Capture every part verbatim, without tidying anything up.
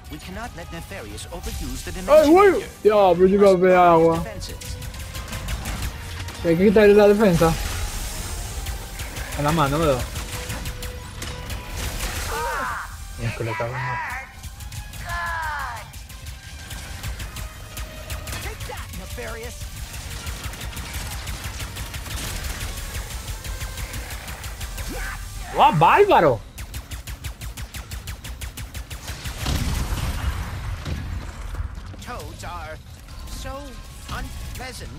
We cannot let Nefarious overuse the ¡Ay, dimension güey! meter. Diablo, yo iba a ver agua. Defenses. Hay que quitarle la defensa. En la mano, ¿verdad? Es que le cago en la- Take that, Nefarious. ¡Guau, bárbaro! Toads are so unpleasant.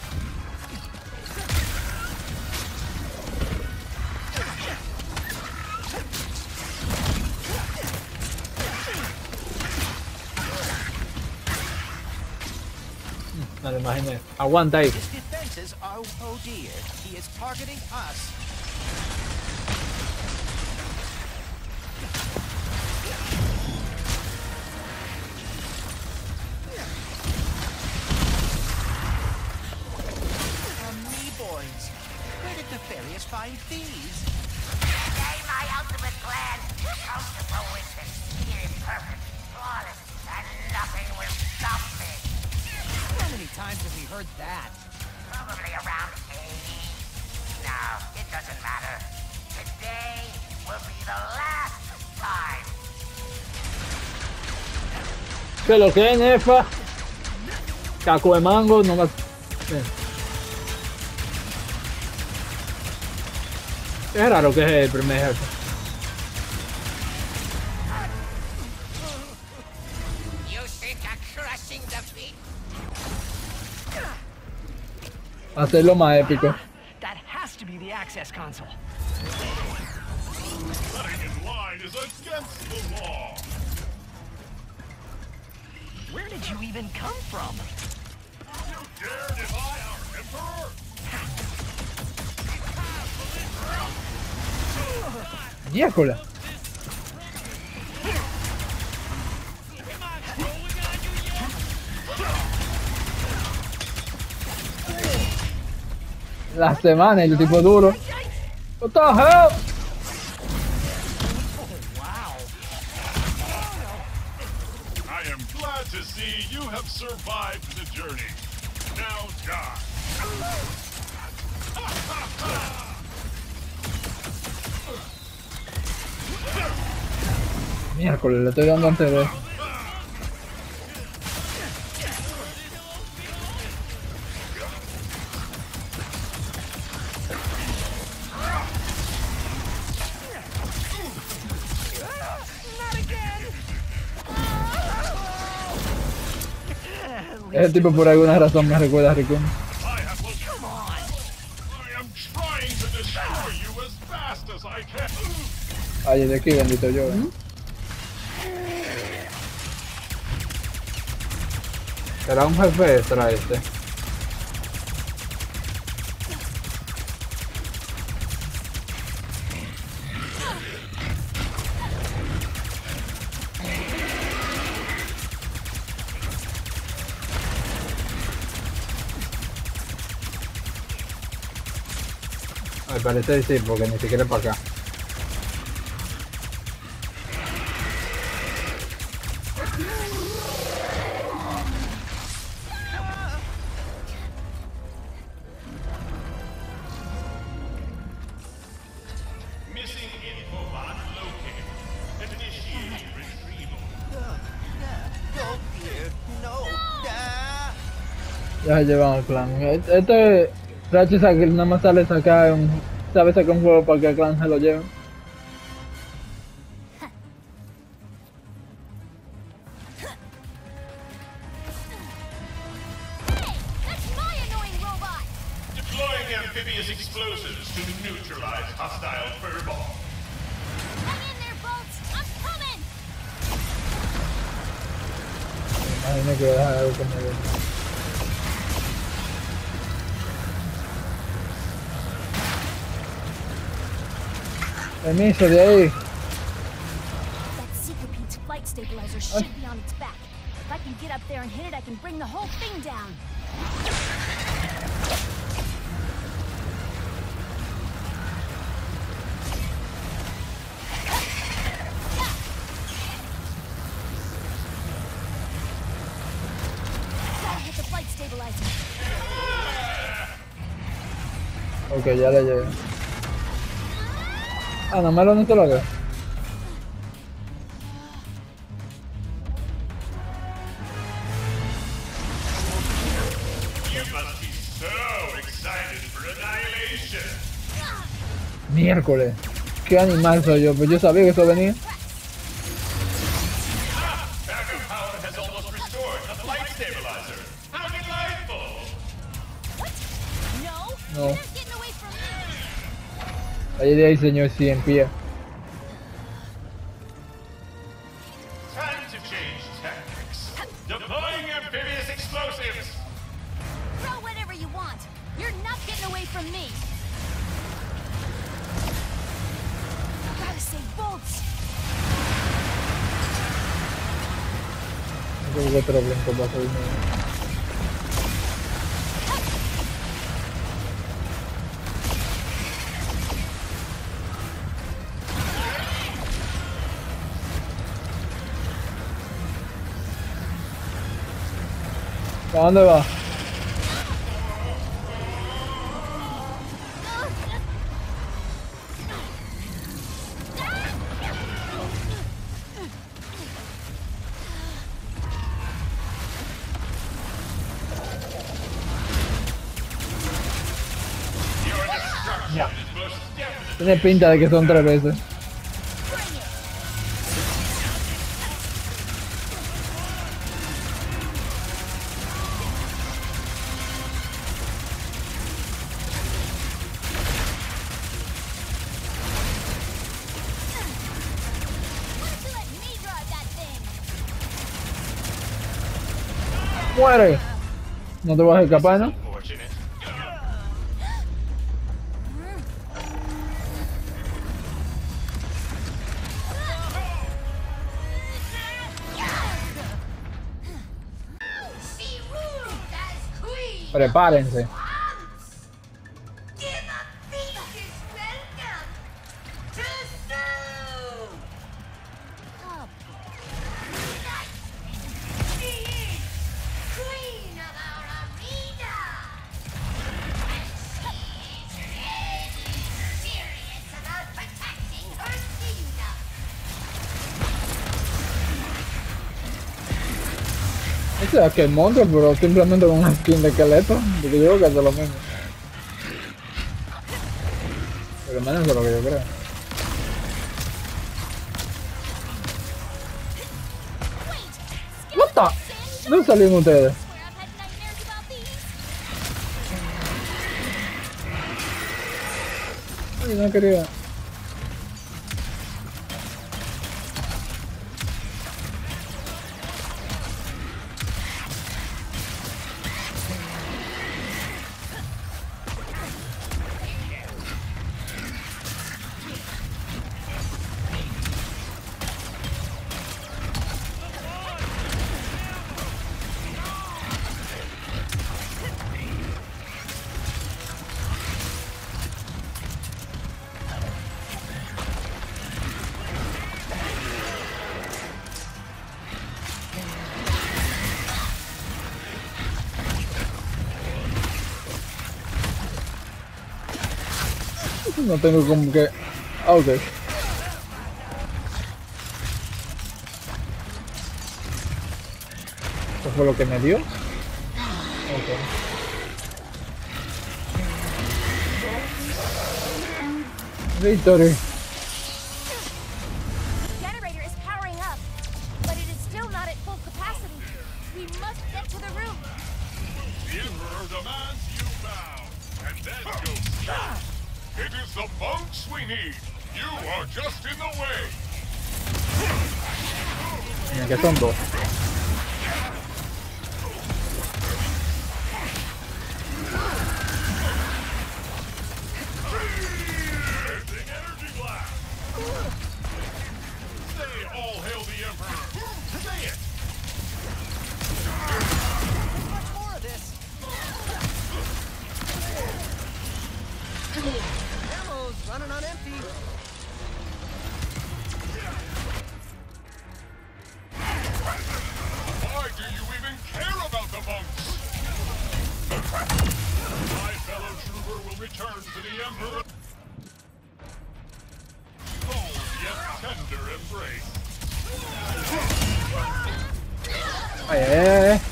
No lo imaginé. Aguanta ahí. His defenses are, oh dear, he is targeting us. Amoeboids. Where did Nefarious find these? Today my ultimate plan comes to fruition. It is perfect, flawless, and nothing will stop me. How many times have we heard that? Probably around eighty. No, it doesn't matter. Today will be the last time. Que lo que es, Nefa. Caco de mango, no más. Bien. Es raro que es el primer jefe. You think a crushing defeat? Hacerlo más épico. That has to be the access console. Cutting in line is against the law. Where did you even come from? You dare defy our emperor? Miércoles. La semana, el tipo duro. What the hell? I am glad to see you have survived the journey. Now die. Miércoles, le estoy dando antes de. Ese tipo por alguna razón me recuerda a Rikun. I have Come on. I am trying to destroy you as fast as I can. Ay, de aquí bendito yo. ¿Eh? Será un jefe extra este. Ay, parece sí, porque ni siquiera es para acá. Missing infobot located. Initiate retrieval. Go here. No. Ah. Ya se llevan al clan. Este Rachi que nada más sale sacar un. Sabe sacar un juego para que el clan se lo lleven. Deploying amphibious explosives to neutralize hostile furball. Imagino que voy a dejar algo como yo. Permiso de ahí. That Seekerpete's flight stabilizer should be on its back. If I can get up there and hit it, I can bring the whole thing down. stabilizer. Ok, ya le llegué. Ah, no me lo no te lo veo. You must be so excited for annihilation. Miércoles. Qué animal soy yo, pues yo sabía que eso venía. Backup power has almost restored the flight stabilizer. How delightful! No, No. you're not getting away from me. Ahí de ahí, señor, sí, en pie. Time to change tactics. Deploying amphibious explosives. Throw whatever you want. You're not getting away from me. Gotta save bolts. No tengo otro blanco para subirme. ¿Para dónde va? Your destruction is most definitely. Tiene pinta de que son tres veces. Bring it. Why don't you let me drive that thing? ¡Muere! No te vas a escapar, ¿no? Unfortunate. She ruled as queen. Prepárense. Give a beast's welcome to Sue. Oh, She is queen of our arena. And she is really serious about protecting her kingdom. Ese es aquel monstruo, pero simplemente con una skin de esqueleto. Porque yo creo que es lo mismo. Pero menos de lo que yo creo. wait! What the? ¿Dónde salieron ustedes? Swear I've had nightmares about these. Ay, no quería. No tengo como que... Ah, ok. ¿Eso fue lo que me dio? Ok. Victory. Generator is powering up, but it is still not at full capacity. We must get to the room. The Emperor demands you bow, and then you stop. It is the bunks we need. You are just in the way. Mira que son dos. Using energy blast. Say all hail the Emperor. Say it. Much more of this. Ammo's running on empty. Why do you even care about the bunks? return to the Emperor. Cold yet tender embrace. Ay, ay, ay.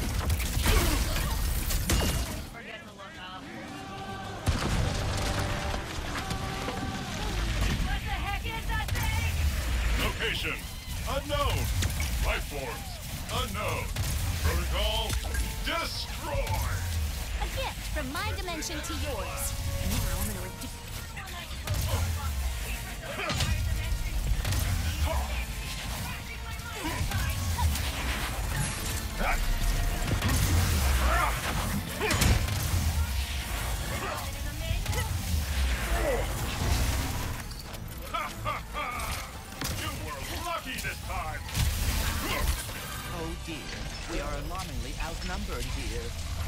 Location unknown. Life forms unknown. Protocol destroy. A gift from my dimension to yours. Now I'm gonna redu- You were lucky this time. Oh dear, we are alarmingly outnumbered here.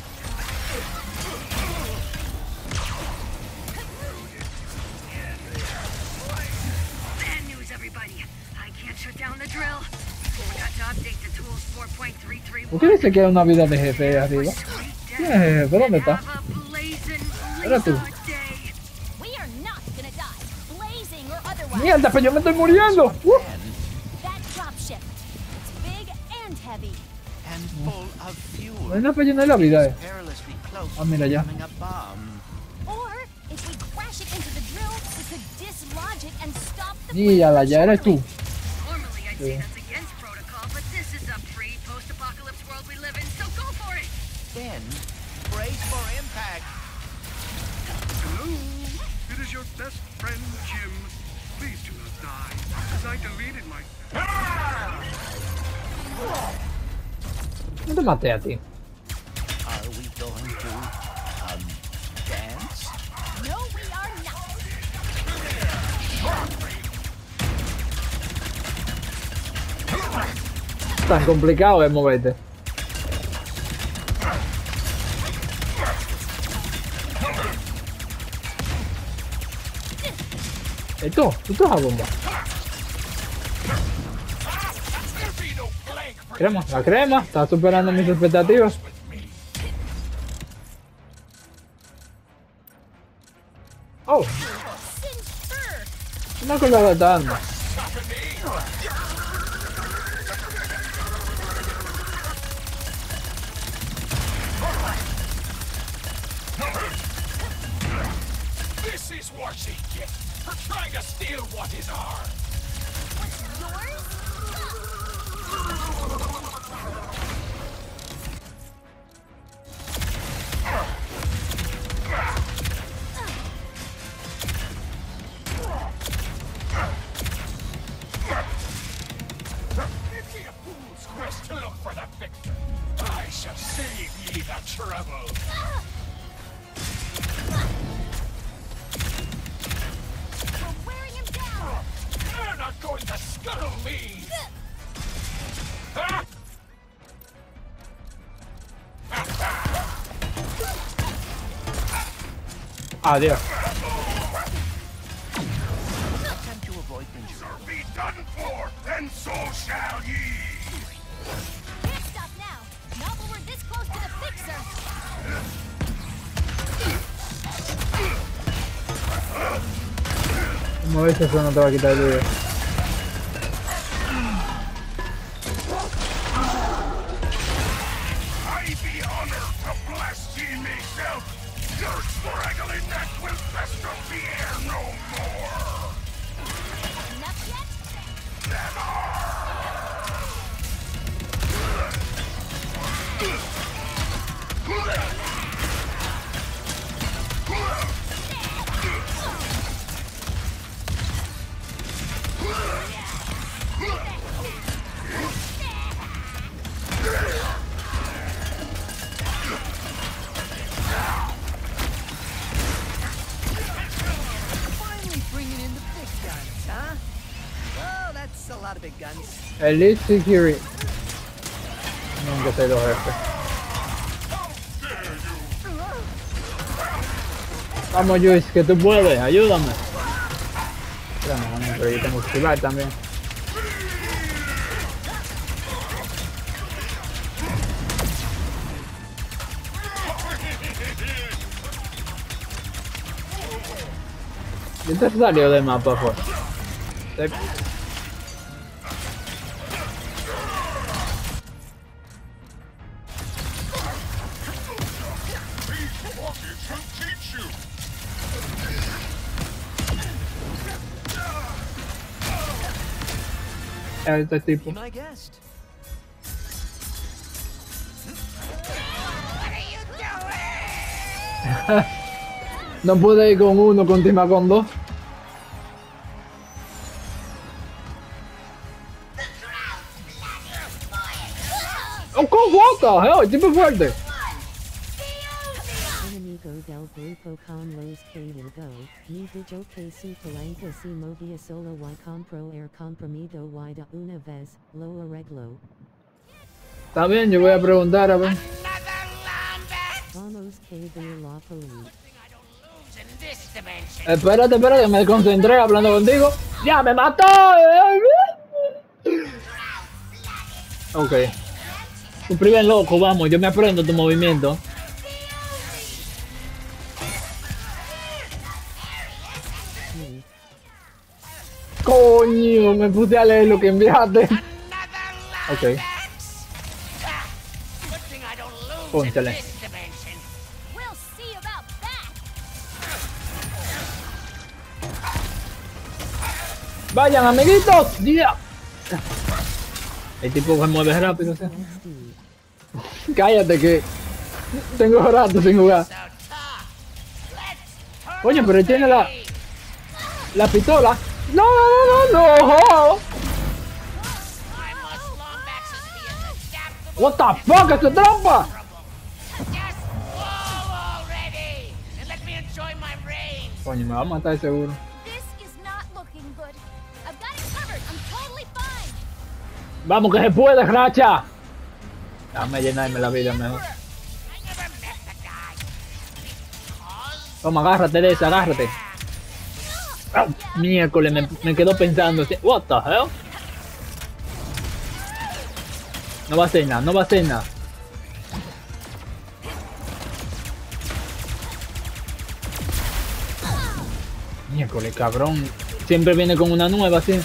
Bad news, everybody. I can't shut down the drill. Forgot to update the tools four point three three. ¿Por qué dice que hay una vida de jefe ahí arriba? ¿Quién es el jefe? ¿Dónde está? Era tú. We are not gonna die, blazing or otherwise. ¡Mierda, pero yo me estoy muriendo! ¡Uh! That dropship. It's big and heavy. And full of fuel. No hay nada para llenar la vida, eh. Perilously close Ah, mira to ya. becoming a bomb. Or if we crash it into the drill, we could dislodge it and stop the Mírala, ya eres tú. Normally, I'd say Yeah. that's against protocol, but this is a pre-post-apocalypse world we live in, so go for it! Then, brace for impact. Hello, it is your best friend, Jim. Please do not die, as I deleted my... No te maté a ti. Are we going to, um, dance? No, we are not. Tan complicado es moverte. Esto, esto es a bomba. Crema, la crema está superando mis expectativas. Oh, Singed fur. no me acordaba de esta arma. This is what she gets for trying to steal what is ours. What's yours? It's a fool's quest to look for the victor. I shall save ye the trouble. We're wearing him down. You're not going to scuttle me! Ah! Adiós. Attempt to avoid injury. Be done for, and so shall ye! Can't stop now. Not when we're this close to the fixer. Como ves, eso no te va a quitar el video. I be honored to bless ye myself! Your straggly neck will fester the air no more! Enough yet? Never! Finally bringing in the big guns, huh? Well, that's a lot of big guns. Elite Security. Nunca sé los jefes. Vamos, Luis, que tú puedes, ayúdame. Espérame, no, pero yo tengo que esquivar también. Este se salió del mapa, fue. Se- These rockets will teach you. Este tipo. Be my guest. No pude ir con uno, continúa con dos. Oh, con what the hell? Tipo fuerte. Enemigo del grupo con los que luego, y dijo que su palanca se movía solo y compró el comprimido y de una vez, lo arregló. Está bien, yo voy a preguntar a ver. Another Lambert! Vamos que ver la poli. I don't lose in this dimension. Espérate, espérate, me concentré hablando contigo. ¡Ya me mató! Ok. Tu primer loco, vamos, yo me aprendo tu movimiento. Coño, me puse a leer lo que enviaste. Another Ok. Lambert! Ah, good thing I don't lose in Póntale. this dimension. We'll see about that. Vayan, amiguitos. ¡Ya! El tipo se mueve rápido, ¿sí? Steve. Cállate que tengo rato sin jugar. So tough. Let's turn Coño, pero él tiene la, away. la pistola. No, no, no, no. I must Lombax is the adaptable. What the fuck, es tu trampa. Just go already and let me enjoy my reign. Coño, me va a matar seguro. This is not looking good. I've got it covered. I'm totally fine. Vamos que se puede, racha. Déjame llenarme la vida mejor. I never met the guy. Because Toma, agárrate de esa, agárrate. Ah, miércoles, me, me quedo pensando. What the hell? No va a hacer nada, no va a hacer nada. Miércoles, cabrón. Siempre viene con una nueva, así.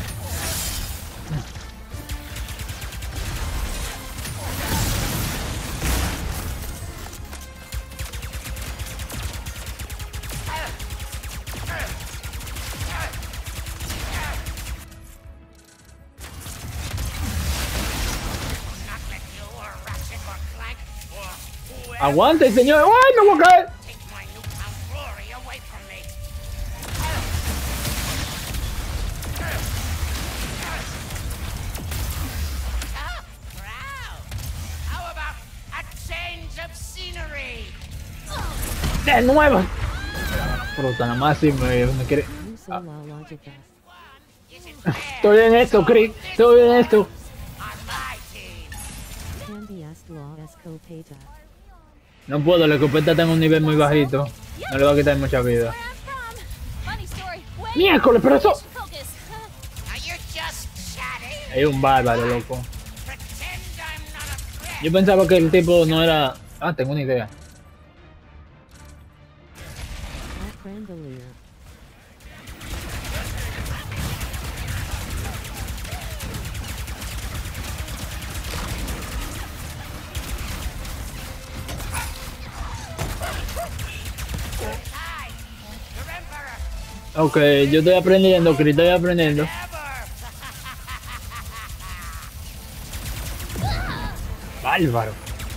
not let you or Ratchet or Clank or whoever Aguante, señor. ¡Ay, me voy a caer! take my newfound glory away from me. Ah, proud. How about a change of scenery? ¡De nuevo! Fruta, nada más si me, me quiere. Usa la lógica. Isn't fair Estoy en esto, Chris. Estoy en esto. on my team. Cambias la escopeta. No puedo, la escopeta está en un nivel muy bajito. No le va a quitar mucha vida. Where I'm from. Funny story. Way Miércoles, pero eso. focus. Now you're just chatting. Es un bárbaro, loco. Pretend I'm not a threat. Yo pensaba que el tipo no era. Ah, tengo una idea. Crandelier. Hi, your emperor. Ok, yo estoy aprendiendo, Chris, estoy aprendiendo. Ever. Bárbaro.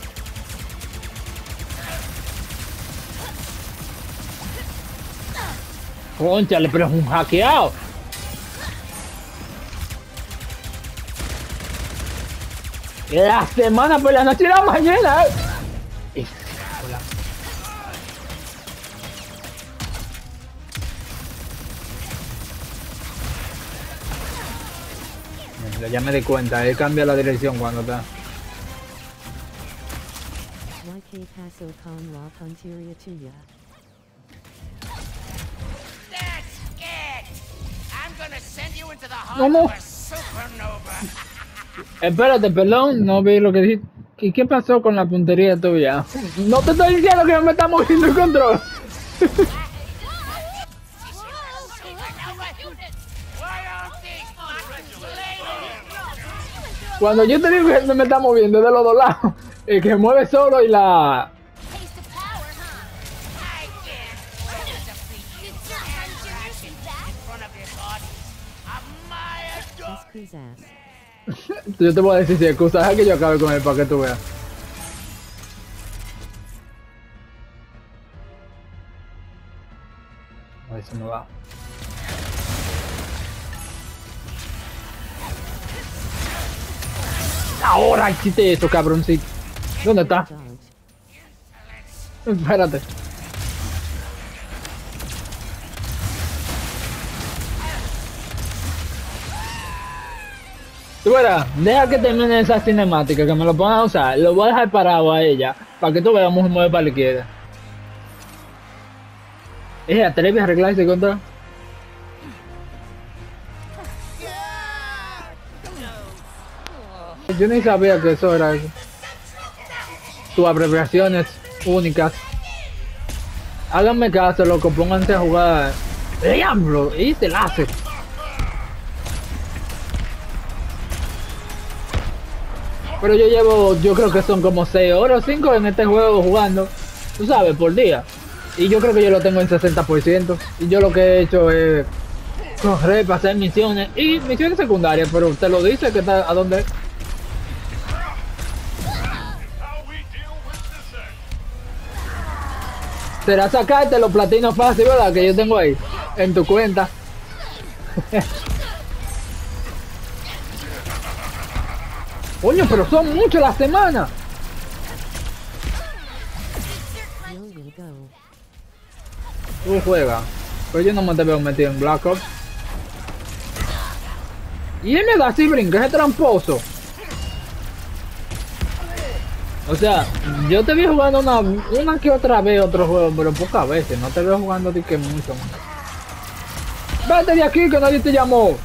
Cónchale, pero es un hackeado. La semana por la noche y la mañana. eh. Mira, ya me di cuenta, él cambia la dirección cuando está. Y que pasó con la puntería tuya. That's it. I'm gonna send you into the heart No, no. of a supernova. Espérate, perdón, no vi lo que dijiste. ¿Y qué pasó con la puntería tuya? No te estoy diciendo que no me está moviendo el control. Cuando yo te digo que él me está moviendo de los dos lados, el que mueve solo y la... Taste of power, huh? I can't wait to defeat you and Dragon in front of this audience of my adore. Escu's ass. Yo te voy a decir si excusa, deja que yo acabe con él para que tú veas. A ver si me va. Ahora hiciste eso, cabroncito. ¿Dónde está? Dodge. Espérate. Tú verás, deja que termine esa cinemática, que me lo pongan a usar. Lo voy a dejar parado a ella, para que tú veas cómo se mueve para la izquierda. ¿Ella atreve a arreglar ese control? Yo ni sabía que eso era eso. Sus abreviaciones únicas. Háganme caso, loco, pónganse a jugar. ¡Diablo! Y se la hace. Pero yo llevo, yo creo que son como seis horas o cinco en este juego jugando. Tú sabes, por día. Y yo creo que yo lo tengo en sesenta por ciento. Y yo lo que he hecho es correr para hacer misiones. Y misiones secundarias, pero te lo dice que está a dónde. Será sacarte los platinos fácil, ¿verdad? Que yo tengo ahí, en tu cuenta. Coño, pero son muchas las semanas. Will you go? Tú juegas. Pero yo no me te veo metido en Black Ops. Y él me da así brinca, ese tramposo. O sea, yo te vi jugando una, una que otra vez otro juego, pero pocas veces. No te veo jugando de que mucho más. Vete de aquí que nadie te llamó.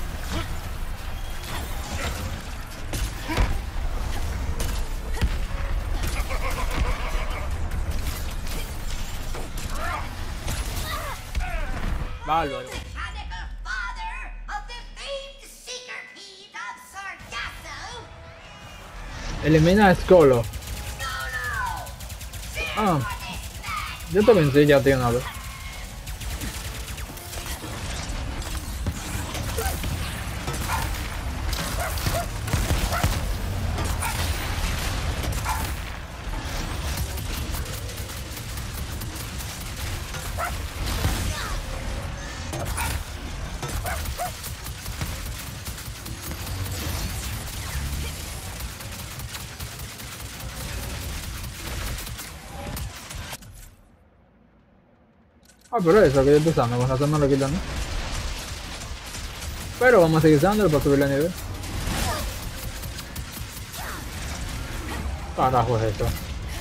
Bárbaro. And the father of the famed Seekerpede of Sargasso. Elimina a Skolo. No, no. Ah, yo te vencí ya, tío, una vez. Ah, pero eso que yo estoy usando, con razón no lo quitan, ¿no? Pero vamos a seguir usándolo para subir el nivel. Carajo es esto.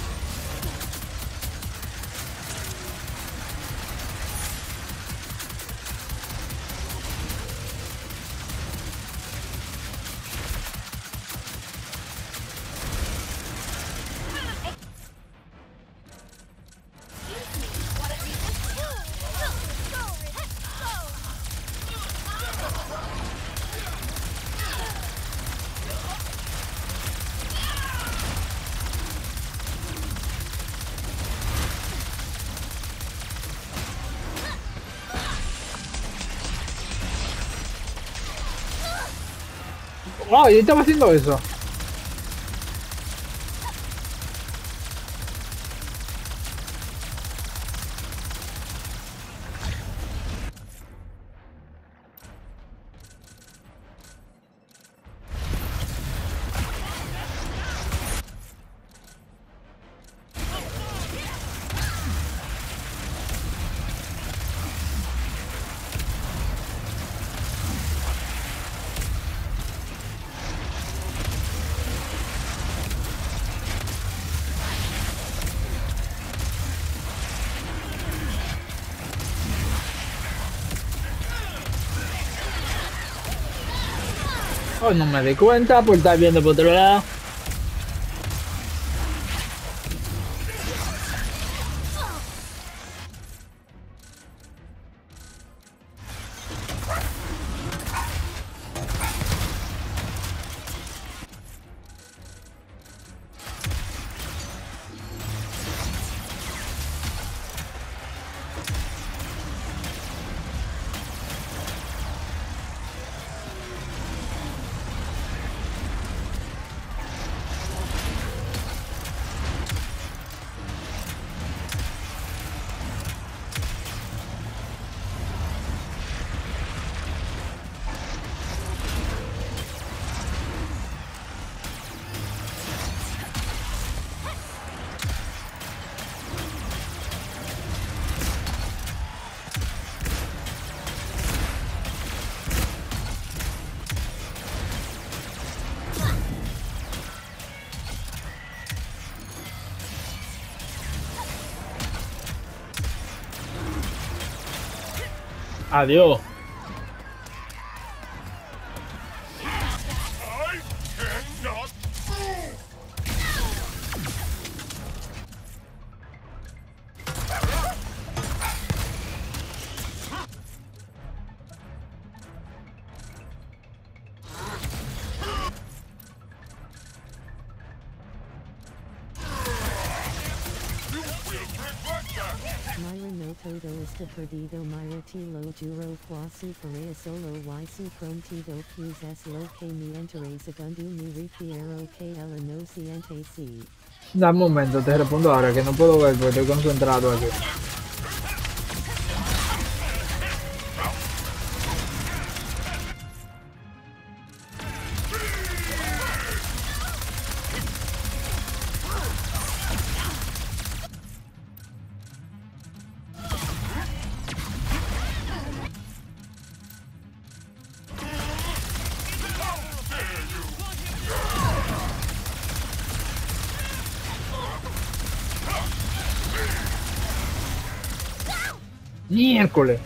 Wow, yo estaba haciendo eso. Oh, no me di cuenta por estar viendo por otro lado. Adiós. I cannot move! You will regret that! Myra no todo este perdido Myra ti lo juro quasi faré solo y su prometido quizás lo que me enteré segundo mi refiero que ella no siente si. Da un momento, te respondo ahora que no puedo ver porque estoy concentrado aquí. Miércoles.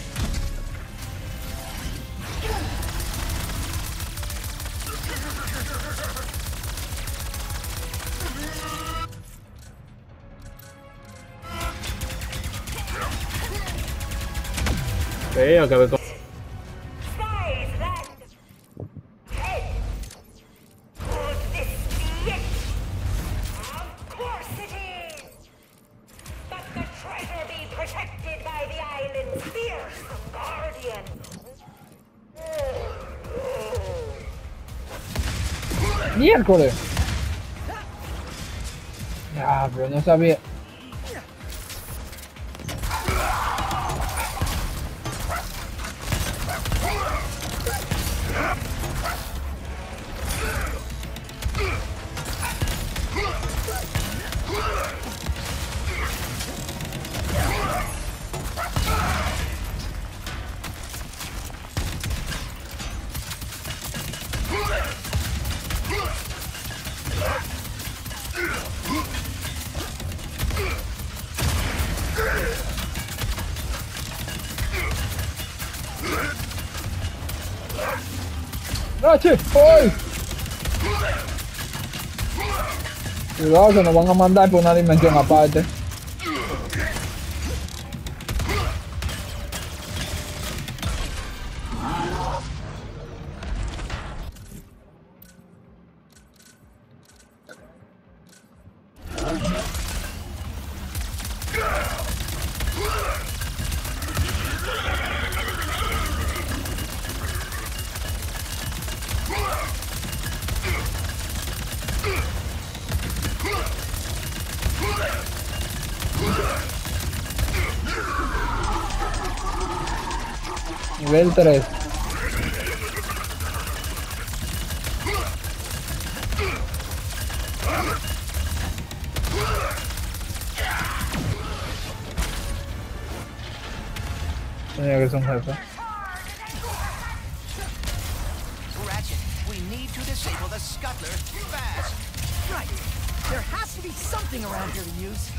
Sí, acabé con... Spies land! Hey! Could this be it? Of course it is! But the treasure be protected by the island's fearsome guardian. Miércoles. Ya, pero no sabía. ¡Rache! ¡Ay! Cuidado que nos van a mandar por una dimensión aparte. Nivel tres. Tenía que ser un jefe. Ratchet, we need to disable the scuttler fast. Right. There has to be something around here to use.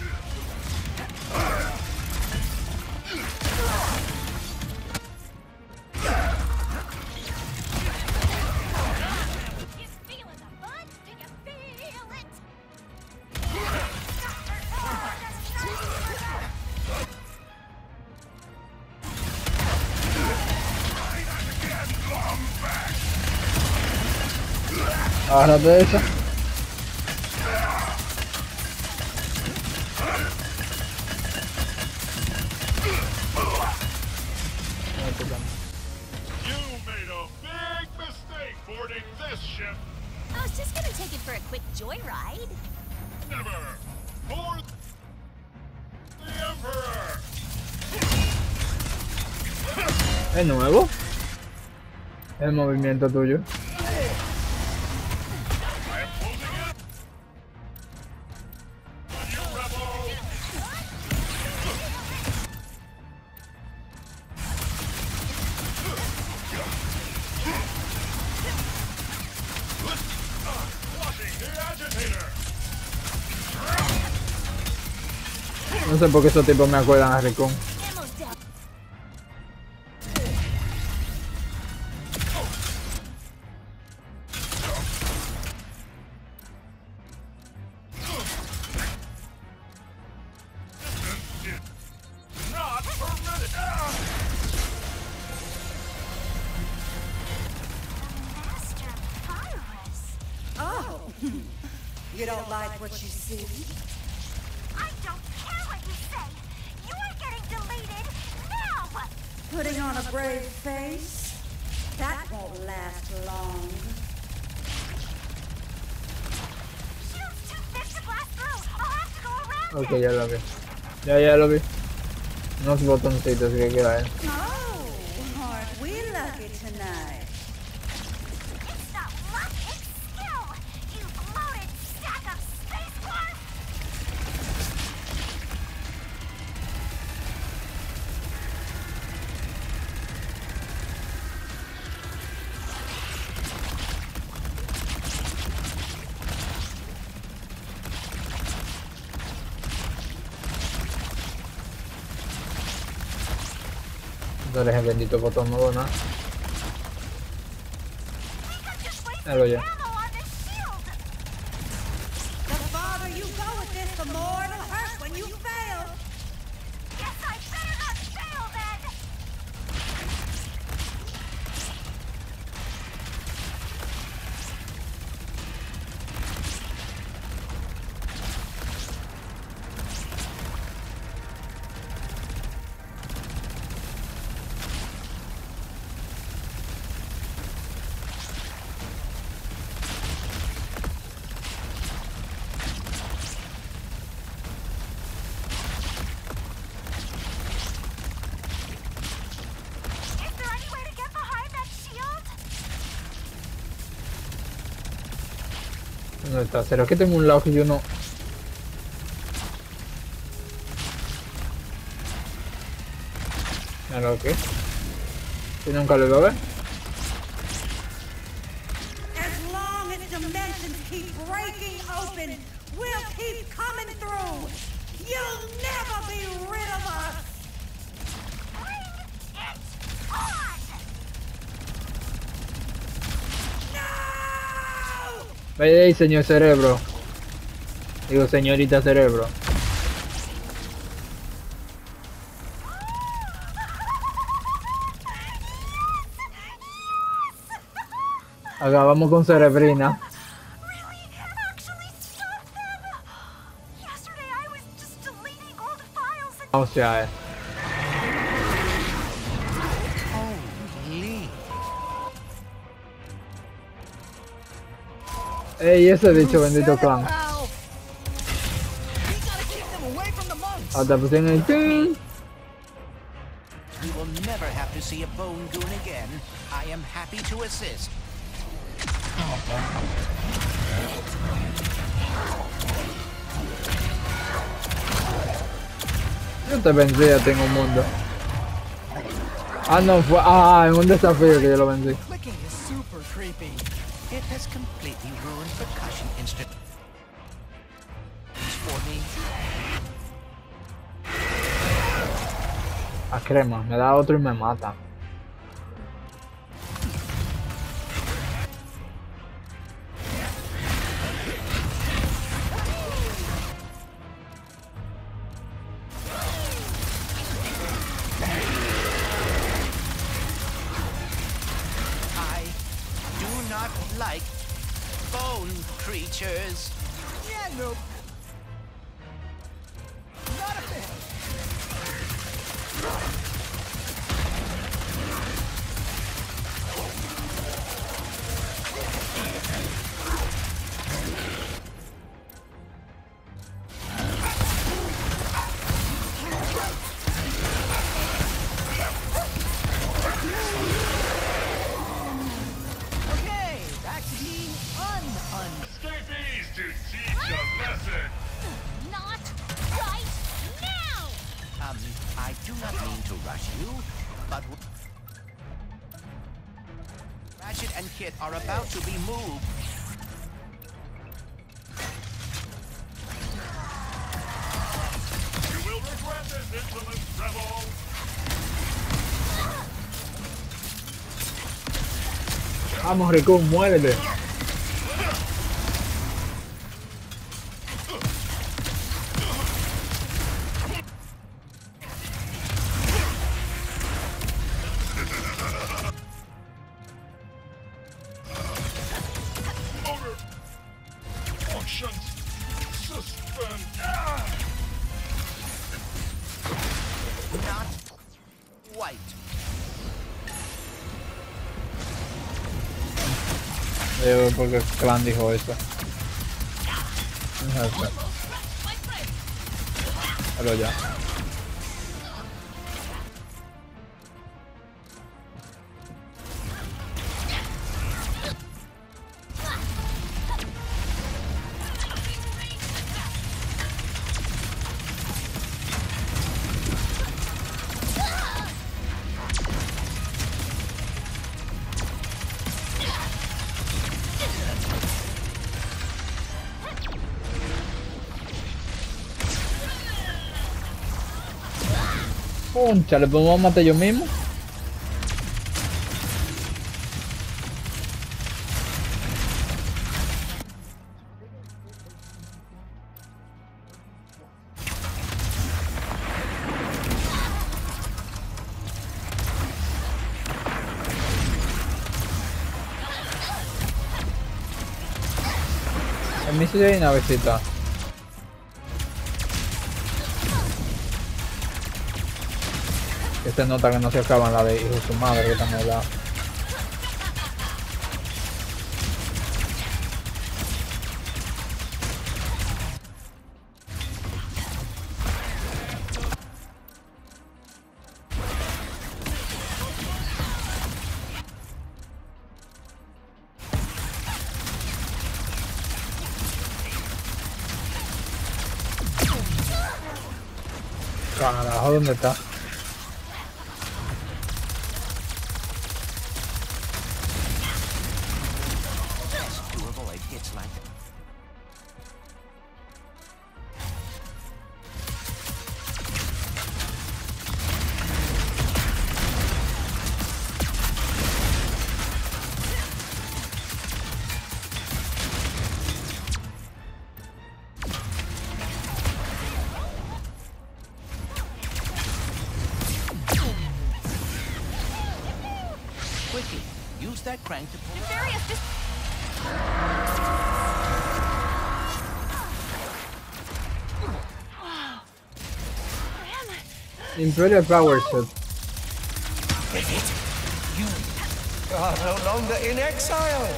You feeling the fun? Do you feel it? Agárrate de esa. You made a big mistake boarding this ship. I was just gonna take it for a quick joyride. Never! For the Emperor! ¿Es nuevo? El movimiento tuyo. I am closing in! You rebel! Flushing the agitator! No sé por qué esos tipos me acuerdan a Ricón. Ammo's down. You don't like what you see? I don't care what you say. You're getting deleted now. Putting on a brave face? That won't last long. Shield's too thick to blast through. I'll have to go around Ok, ya lo vi. Ya, ya lo vi. Unos botoncitos que queda él. Oh, aren't we lucky tonight? It's not luck, it's skill. You bloated stack of space quark. No eres el bendito botón nuevo, ¿no? Algo ya. The farther you go with this, the more it'll hurt when you fail. Guess I better not fail then. Is there any way to get behind that shield? ¿Dónde está? ¿Será que tengo un lado que yo no...? ¿Algo qué? ¿Que nunca lo iba a ver? As long as dimensions keep breaking open, we'll keep coming through. You'll never be rid of us. Bring it on! No! Vaya ahí, señor cerebro. Digo, señorita cerebro. Acá vamos con cerebrina. Really? Actually stop them? Yesterday I was just deleting old files and... O sea, eh. Holy. Ey, ese bicho bendito clan. We gotta keep them away from the monks. Hasta pusieron el ting. We will never have to see a bone goon again. I am happy to assist. Yo te vencí, ya tengo un mundo. Ah, no, fue... Ah, en un desafío que yo lo vencí. Clicking is super creepy. It has completely ruined percussion instruments for me. A crema, me da otro y me mata. I do not like bone creatures. Yeah, nope. Not a fan. Okay, back to being un-un. Escapees to teach a lesson. Not right now! Um, I do not mean to rush you, but Ratchet and Kit are about to be moved. You will regret this, insolent rebel. Vamos, Rikun, muérete. Motor functions not white. Yo porque el clan dijo eso. Pero ya. Concha, ¿le podemos matar yo mismo? En mí sí hay una visita. Que se nota que no se acaban la de hijo de su madre que están al lado. Carajo, ¿dónde está? Quickly, use that crank to pull. Nefarious, just... Wow. Where am I? Imperial Power Shot. Get it? You are no longer in exile.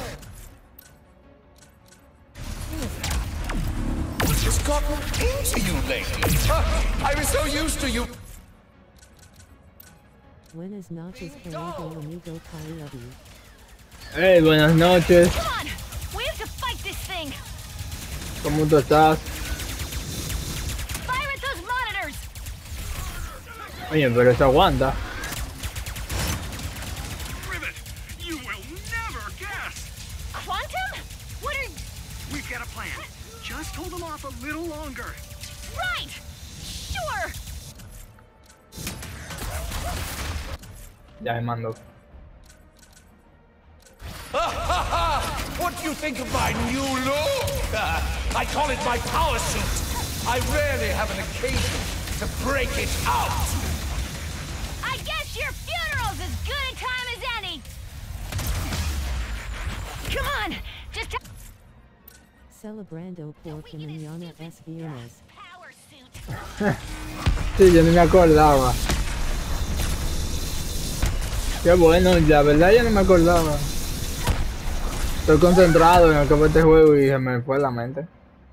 What has gotten into you lately? Ah, I was so used to you. Buenas noches, querido amigo Coyote. Hey, buenas noches. Come on! We have to fight this thing! ¿Cómo tú estás? Fire at those monitors! Oye, pero eso aguanta. Rivet, you will never guess. Quantum? What are... We've got a plan. Just hold them off a little longer. Right! Sure! Ya me mando. What do you think of my new look? Uh, I call it my power suit. I rarely have an occasion to break it out. I guess your funeral's as good a time as any! Come on! Just... Celebrando porque mañana es viernes. Power suit! Sí, yo ni me acordaba. Qué bueno, la verdad yo no me acordaba. Estoy concentrado en acabar este juego y se me fue la mente.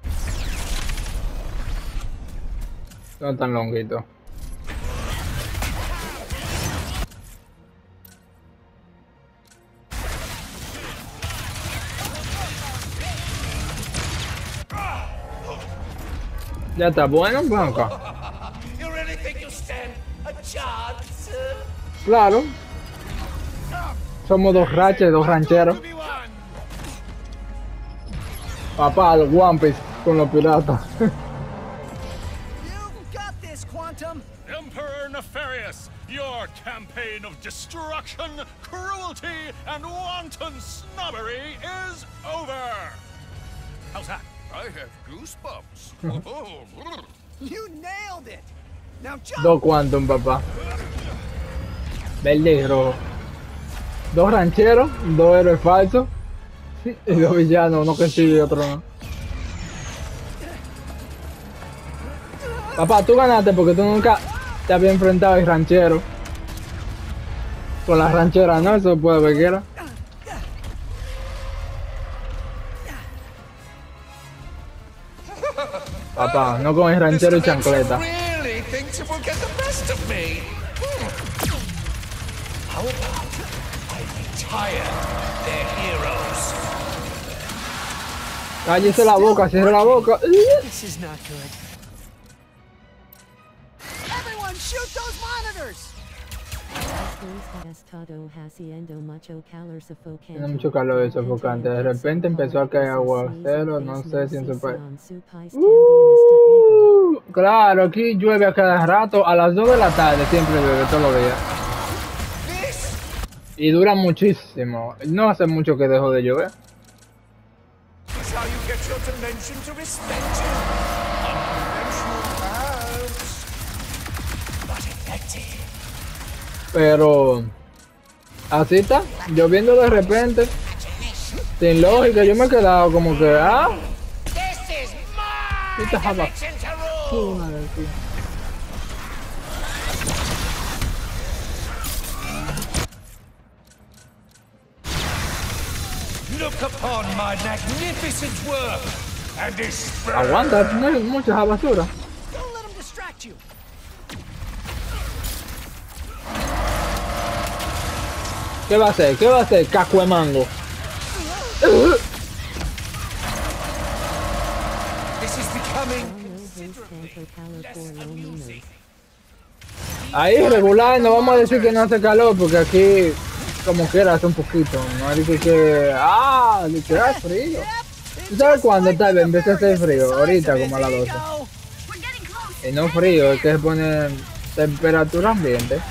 No tan longuito. Ya está bueno, Blanca. You really think you stand a chance? Claro. Somos dos raches, dos rancheros. Papá, los One Piece con los piratas. You've got this, Quantum! Emperor Nefarious, your campaign of destruction, cruelty, and wanton snobbery is over! How's that? I have goosebumps. You nailed it! Now jump! Dos Quantum, papá. Verde y rojo. Dos rancheros, dos héroes falsos. Y dos villanos, uno que sí y otro no. Papá, tú ganaste porque tú nunca... te había enfrentado el ranchero. Con la ranchera no, eso puede ver que era. Papá, no con el ranchero y chancleta. Really thinks it will get the best of me. How about I retire their heroes? Cállese la boca, cierre la boca. This is not good. Everyone, shoot those monitors! Tiene mucho calor y sofocante. De repente empezó a caer aguacero, no sé si en su país. Uh, claro, aquí llueve a cada rato. A las dos de la tarde siempre llueve todos los días. Y dura muchísimo. No hace mucho que dejó de llover. That's how you get your dimension to respect you. Unconventional paths. But effective. Pero así está, lloviendo de repente, sin lógica. Yo me he quedado como que, ah, This is my Esta java. dimension to rule. Look upon my magnificent work and despair. aguanta, no hay mucha basura. Don't let him distract you. ¿Qué va a hacer? ¿Qué va a hacer? Caco de mango. This is becoming Ahí regular, no vamos a decir que no hace calor porque aquí como quiera hace un poquito. No hay que que ah, de que hace frío. ¿Tú sabes cuándo tal vez empieza a hacer frío? Ahorita como a las doce. Y no frío, es que se pone temperatura ambiente.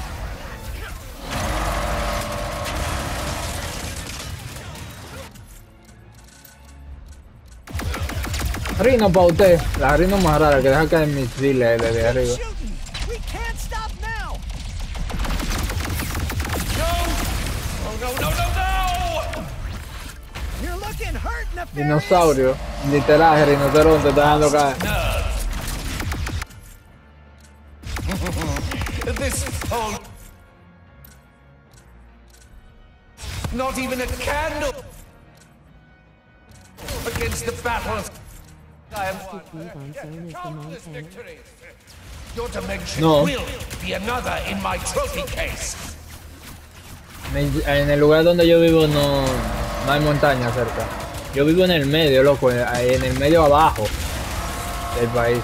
Rino para usted, la rino más rara que deja caer misiles desde arriba. We can't stop now. no, no, no, no. You're looking hurt, Nefarious. Dinosaurio, literal, rinoceronte te está dejando caer. This whole not even a candle against the battle. I am countless victories. Your dimension No. will be another in my trophy case. En el lugar donde yo vivo no, no hay montaña cerca. Yo vivo en el medio, loco, en el medio abajo del país.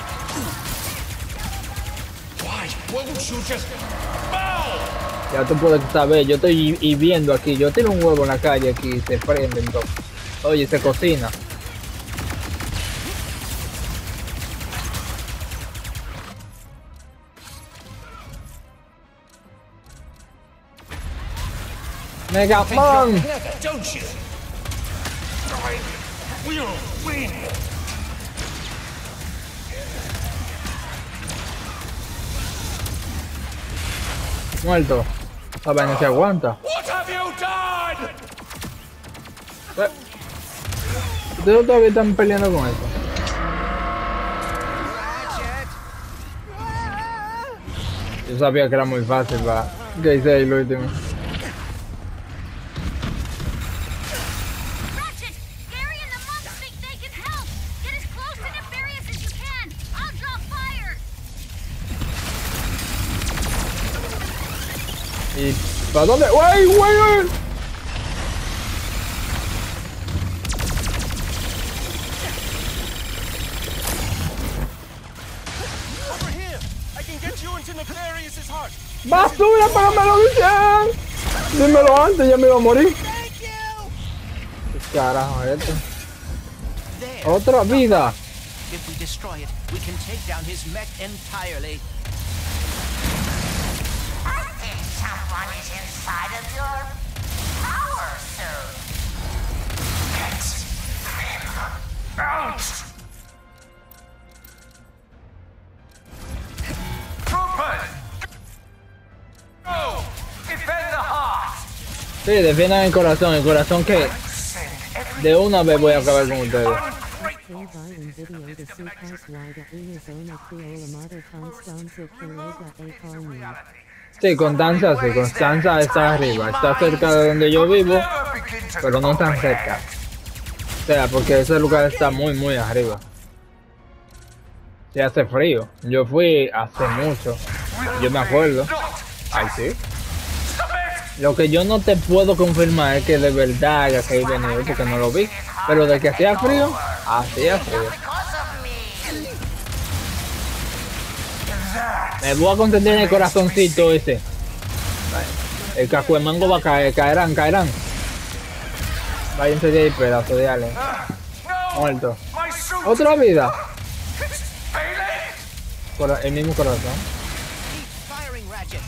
Why won't you just bow? Ya tú puedes saber, yo estoy hirviendo aquí, yo tiro un huevo en la calle aquí y se prenden todo. Oye, se cocina. Mega Think you're Man. clever, don't you? I will win. Muerto. Esta vaina se aguanta. What have you done? Eh. Ustedes todavía están peleando con esto. Yo sabía que era muy fácil para que hice ahí lo último. Ratchet! Gary and the monks think they can help! Get as close to Nefarious as you can! I'll draw fire! ¿Y para dónde? ¡Wey, wey, wey! Over here. I can get you into Nefarious's heart. ¡Basura, págamelo bien! Dímelo antes, ya me iba a morir. Thank you. ¿Qué carajo es esto? There. Otra vida. If we destroy it, we can take down his mech entirely. I think someone is inside of your power suit. Let's bounce. Troopers! Go! Defend the heart! Sí, defiendan el corazón, el corazón que de una vez voy a acabar con ustedes. Ungrateful K violin video de su wide a una zona criolla mata Constanza Quiroga e Carmen. Sí, Constanza, sí, Constanza está arriba, está cerca de donde yo vivo, pero no tan cerca. O sea, porque ese lugar está muy, muy arriba. Se hace frío. Yo fui hace mucho. Yo me acuerdo. Ay, sí. Lo que yo no te puedo confirmar es que de verdad haya que ir venido, porque no lo vi. Pero de que hacía frío, hacía frío. Me voy a concentrar en el corazoncito ese. El casco de mango va a caer, caerán, caerán. Váyanse de ahí, pedazo de alien. Muerto. Otra vida. Cora- el mismo corazón. Firing, Ratchet.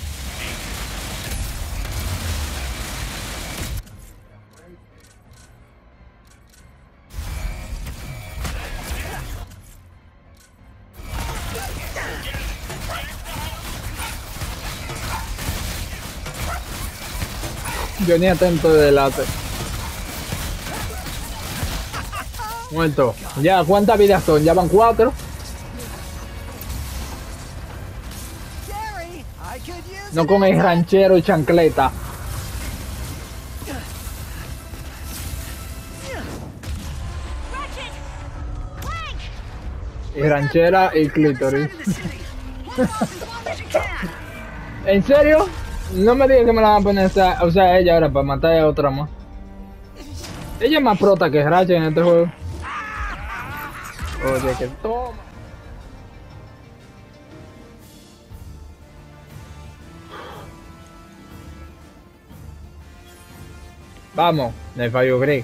Yo ni atento de delante. Muerto. Ya, ¿cuántas vidas son? Ya van cuatro. Gary, I could use No con el ranchero y chancleta. Ratchet! Clank! Y ranchera y clítoris. ¿En serio? No me digas que me la van a poner esa, o sea, ella ahora para matar a otra más. Ella es más prota que Ratchet en este juego. Oye, que toma. Vamos, me falló Greg.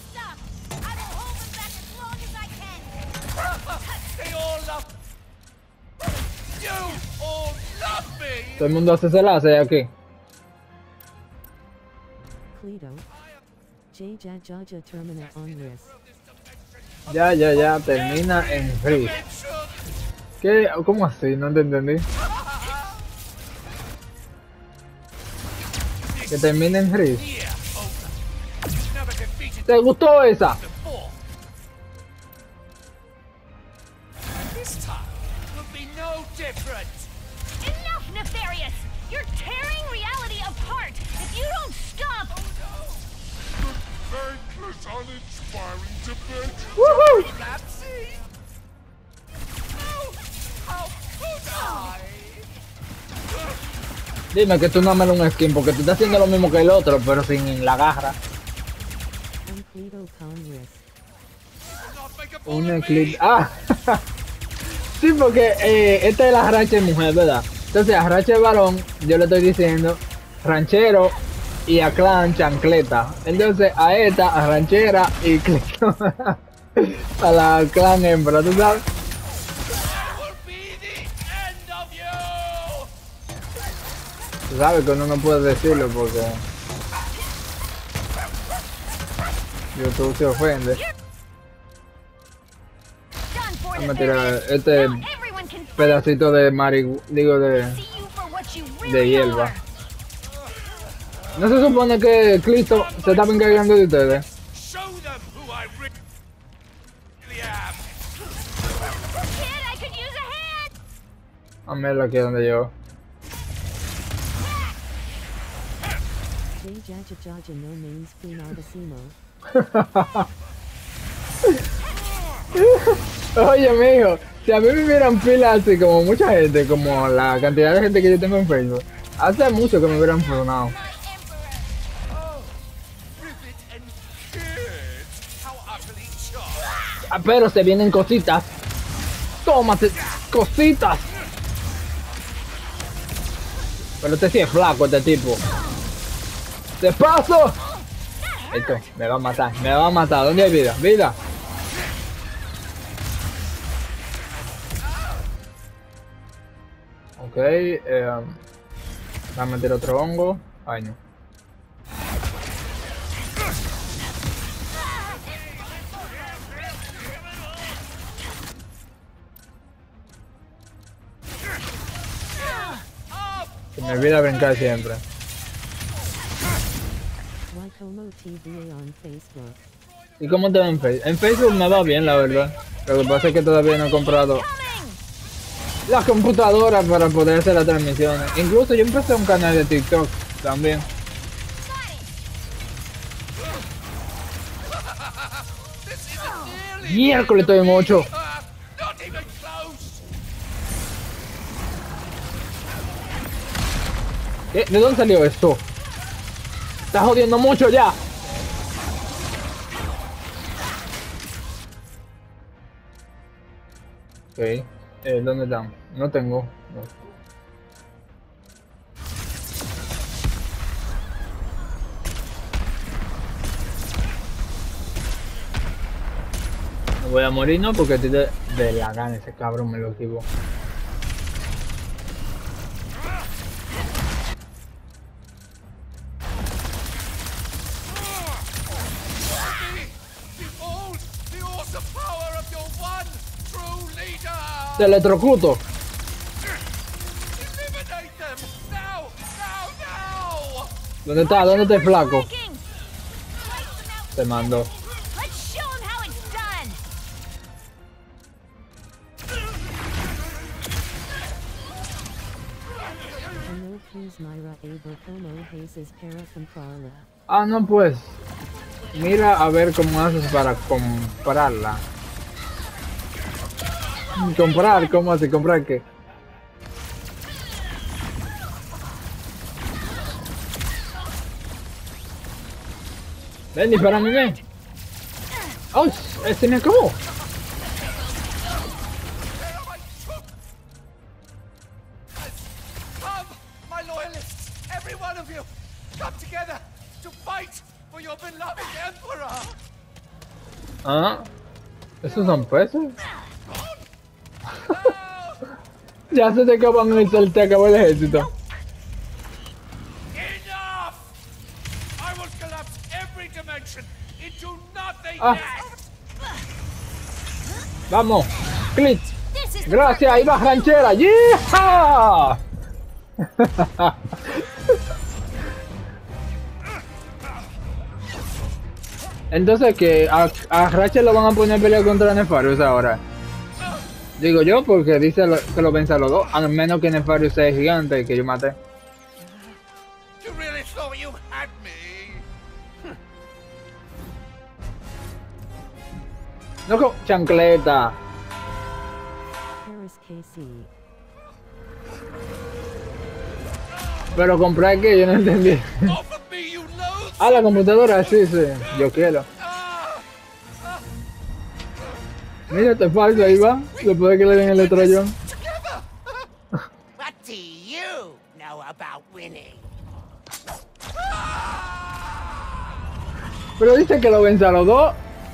They all love... You all love me! Todo el mundo hace ese láser aquí. Cleto. J J Jaja termina on risk. Ya, ya, ya, termina en free. ¿Qué? ¿Cómo así? No te entendí. Que termine en free. ¿Te gustó esa? This time will be no different. Enough, Nefarious! You're tearing reality apart! If you don't stop... Thankless, uninspiring debate. Woohoo! Lapsy! Oh, how could I? Dime que tú no me das un skin porque tú estás haciendo lo mismo que el otro, pero sin la garra. Un Cleto con risk. Un clip. Ah, sí, porque eh, esta es la Ratchet mujer, ¿verdad? Entonces a Ratchet varón, yo le estoy diciendo ranchero y a Clan chancleta. Entonces a esta, a ranchera y Cleto. A la Clan hembra, ¿tú sabes? Tú sabes que uno no puede decirlo porque YouTube se ofende. Vamos a tirar este pedacito de marihuana, digo de, de hierba. ¿No se supone que Cristo se estaba encargando de ustedes? Show them who I really am. Kid, I could use a hand! A verlo aquí donde llegó. J Jaja Jaja no names Finardesimo. Oye, mijo, si a mí me hubieran pila así como mucha gente, como la cantidad de gente que yo tengo en Facebook, hace mucho que me hubieran funado. Ah, pero se vienen cositas. Tómate cositas. Pero este sí es flaco, este tipo. ¡Te paso! Esto, me va a matar, me va a matar. ¿Dónde hay vida? ¡Vida! Ok, eh, va a meter otro hongo. Ay, no. Se me olvida brincar siempre. Waikomo T V on Facebook. ¿Y cómo te va en Facebook? En Facebook me va bien, la verdad. Lo que pasa es que todavía no he comprado la computadora para poder hacer las transmisiones. Incluso yo empecé un canal de TikTok también. Miércoles estoy en ocho. ¿Qué? ¿De dónde salió esto? Está jodiendo mucho ya. Ok, eh, ¿dónde están? No tengo. No. Me voy a morir, ¿no? Porque te de, de la gana ese cabrón me lo equivoco. Te electrocuto. ¿Dónde está? ¿Dónde está el flaco? Te mando. Ah, no, pues. Mira a ver cómo haces para comprarla. Comprar, ¿cómo hace? ¿Comprar qué? Ven, dispara a mí, ven. ¡Oh! ¡Este me acabó! Ah, ¿esos son pesos? Ya se te acaban el sol, te acabó el ejército. Ah. Vamos, clic. Gracias, ahí va ranchera. ¡Yeah! Entonces que a, a Ratchet lo van a poner a pelear contra Nefarious ahora. Digo yo porque dice lo, que lo vence a los dos, a menos que Nefarious sea gigante que yo maté. No, chancleta. Pero comprar que yo no entendí. Ah, la computadora, sí, sí, yo quiero. Mira, te falta, ahí va. Después de que le den el electrollón. What do you know about winning? Pero dice que lo vence a los dos.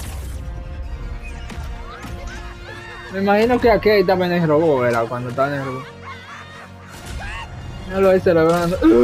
Me imagino que aquí estaba en el robot, ¿verdad? Cuando estaba en el robot. No lo hice, lo veo.